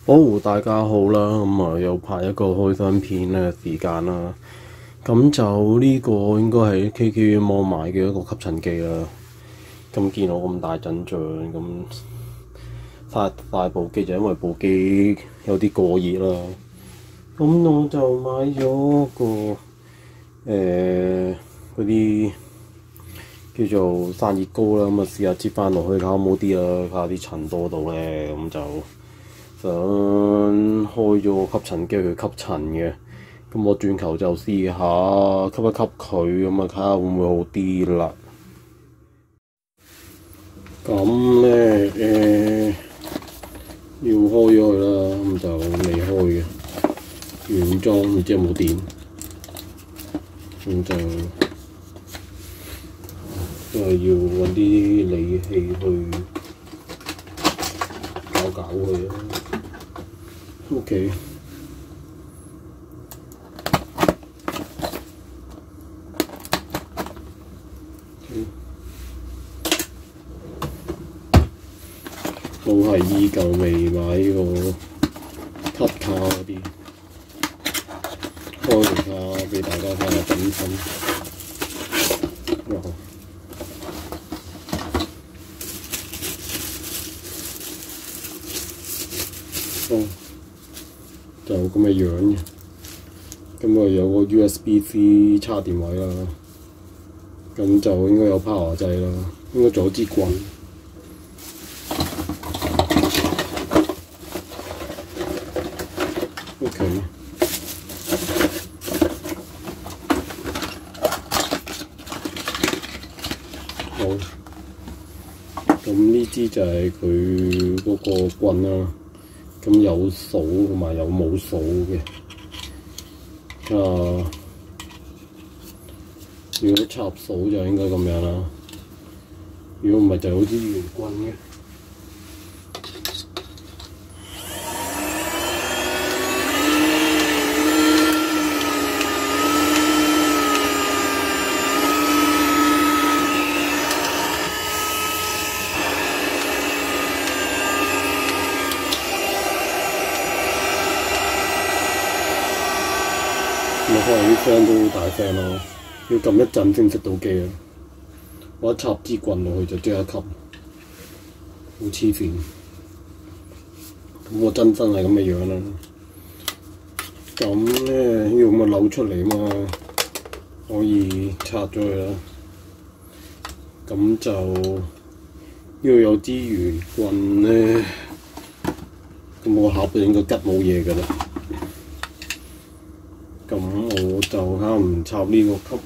好，大家好啦，又拍一個開箱片嘅時間啦。咁就呢個應該係 KK 網買嘅一個吸塵機啦。咁見我咁大陣仗，咁晒部機就因為部機有啲過熱啦。咁我就買咗個嗰啲叫做散熱膏啦。試下接翻落去睇下好冇啲啦，睇下啲塵多到咧，咁就想開咗個吸塵機去吸塵嘅。咁我轉頭就試下吸一吸佢，睇下會唔會好啲啦。咁咧要開咗佢啦，咁就未開嘅原裝，唔知有冇電。咁就都係要揾啲利器去搞佢啦。OK。我係依舊未買呢個 cut 卡嗰啲，開嚟下俾大家睇下品身。就咁嘅樣嘅，咁有個 USB-C 插電位啦，咁就應該有 power 掣啦，應該仲有支棍。OK。好，咁呢支就係佢嗰個棍啦。咁有鎖同埋有冇鎖嘅。如果插鎖就應該咁樣啦。如果唔係就好似圓棍嘅。可能啲聲都好大聲咯，要撳一陣先熄到機啊！我一插支棍落去就即刻吸，好黐線。咁我真係咁嘅樣啦。咁咧要咁扭出嚟嘛，可以拆咗佢啦。咁就要有支圓棍咧，咁我盒就應該吉冇嘢㗎啦。咁我就唔插呢個吸，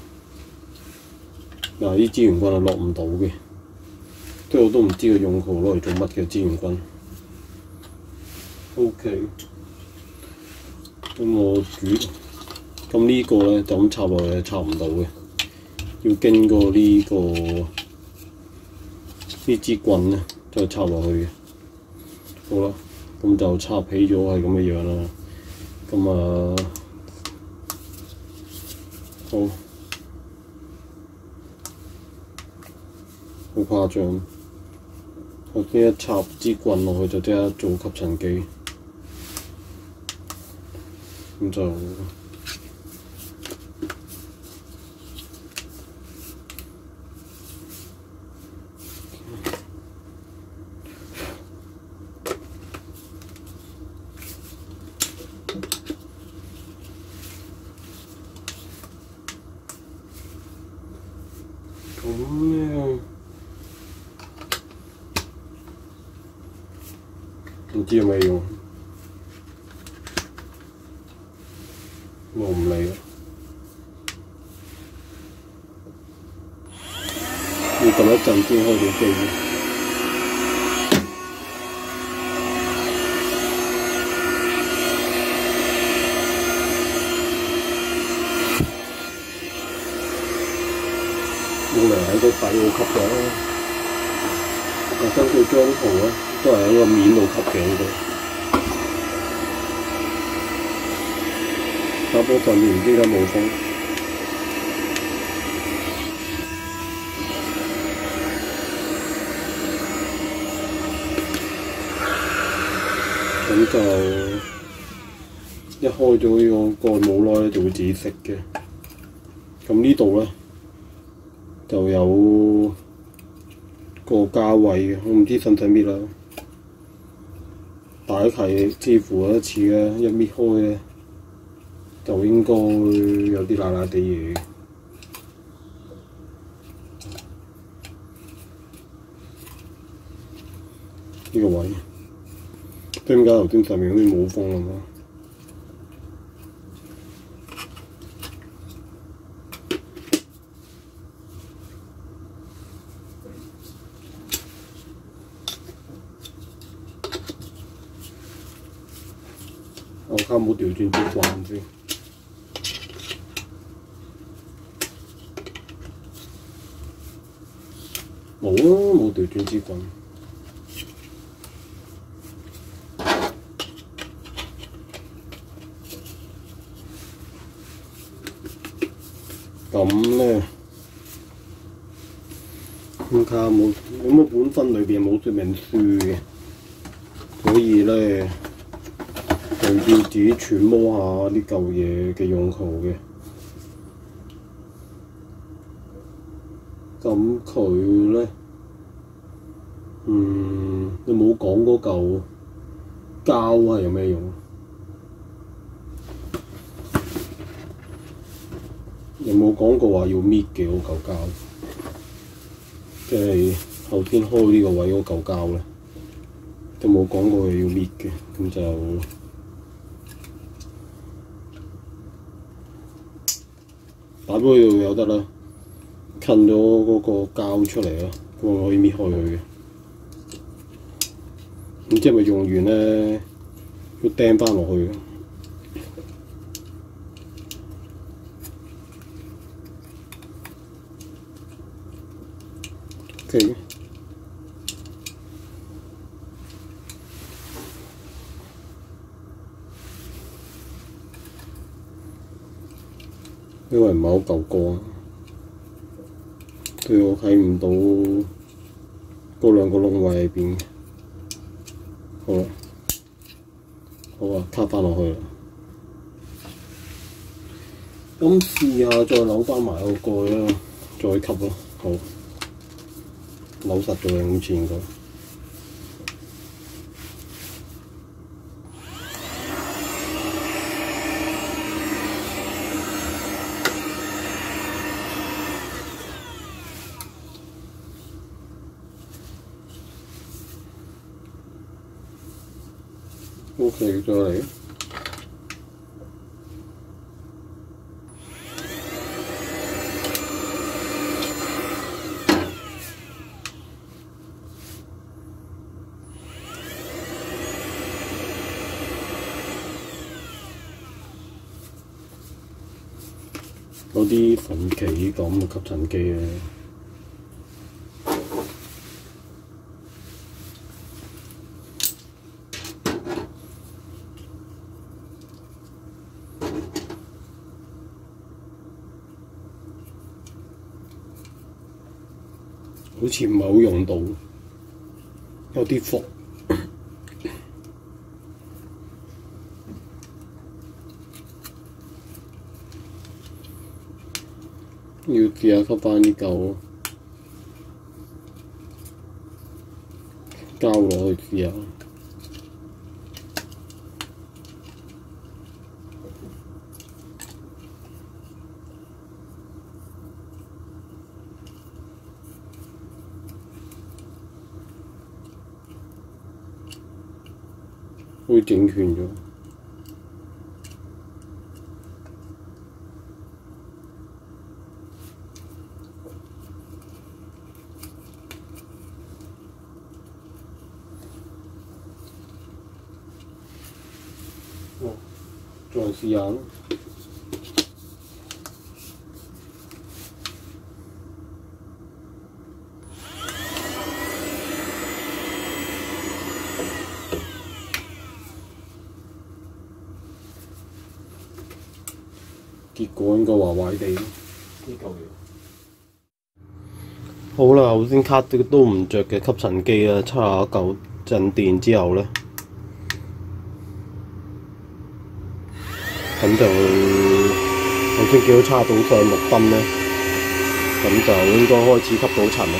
呢支圓棍係落唔到嘅，我都唔知佢用途攞嚟做乜嘅支圓棍。OK， 咁呢個咧就咁插落去插唔到嘅，要經過呢支棍咧再插落去嘅。好啦，咁就插起咗係咁嘅樣啦。咁好誇張！我一插支棍落去就即刻做吸塵機，咁就咁咧，唔知有咩用，我唔理啦。要撳一陣先開到機。冇理由喺個底度吸嘅，根據張圖咧，都係喺個面度吸嘅呢度。打波上面唔知點解冇風。 咁就一開咗呢個蓋冇耐咧，就會自己熄嘅。咁呢度咧就有個膠位嘅，我唔知使唔使搣啦。大契似乎一次咧，一搣開咧就應該有啲辣辣地嘢。呢個位，點解頭先上面好似冇風咁啊？我睇冇調轉支棍先，冇啊，冇調轉支棍。咁咧，咁睇下冇，咁啊本身裏邊冇說明書嘅，所以咧就要自己揣摩下呢嚿嘢嘅用途嘅。咁佢咧，你冇講嗰嚿膠係有咩用？有冇講過話要搣嘅嗰嚿膠？即係後天開呢個位嗰嚿膠咧，都冇講過係要搣嘅，咁就打開呢度有得啦，近咗嗰個膠出嚟啦，咁我可以搣開佢嘅。咁即係咪用完咧，要釘翻落去？Okay. 因為唔係好夠光，所以我睇唔到嗰兩個窿位喺邊。好啦，好啊，卡翻落去啦。咁試下再扭翻埋個蓋啦，再吸咯。好。扭實咗嘅，好似應該。OK， 再嚟。有啲神奇咁嘅吸塵機咧，好似唔係好用到，有啲伏。要試下吸翻呢嚿膠落去試下，會整斷咗。再試下咯。結果應該壞壞地呢嚿嘢。好啦，頭先卡都唔着嘅吸塵機啊，插下嚿陣電之後咧， 咁就我先見到叉到上綠燈咧，咁就應該開始吸到塵啦。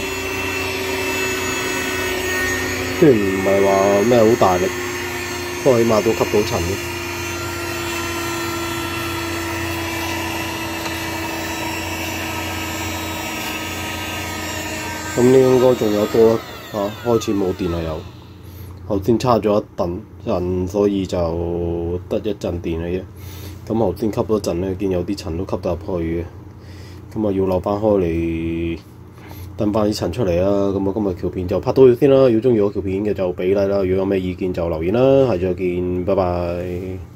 雖然唔係話咩好大力，不過起碼都吸到塵嘅。咁呢應該仲有多開始冇電啦又。頭先叉咗一陣，所以就得一陣電嘅啫。咁頭先吸咗陣咧，見有啲塵都吸到入去嘅。咁啊要扭翻開嚟，等翻啲塵出嚟啦。咁啊今日條片就拍到呢度先啦。如果中意我條片嘅就俾 like啦。如果有咩意見就留言啦。下次再見，拜拜。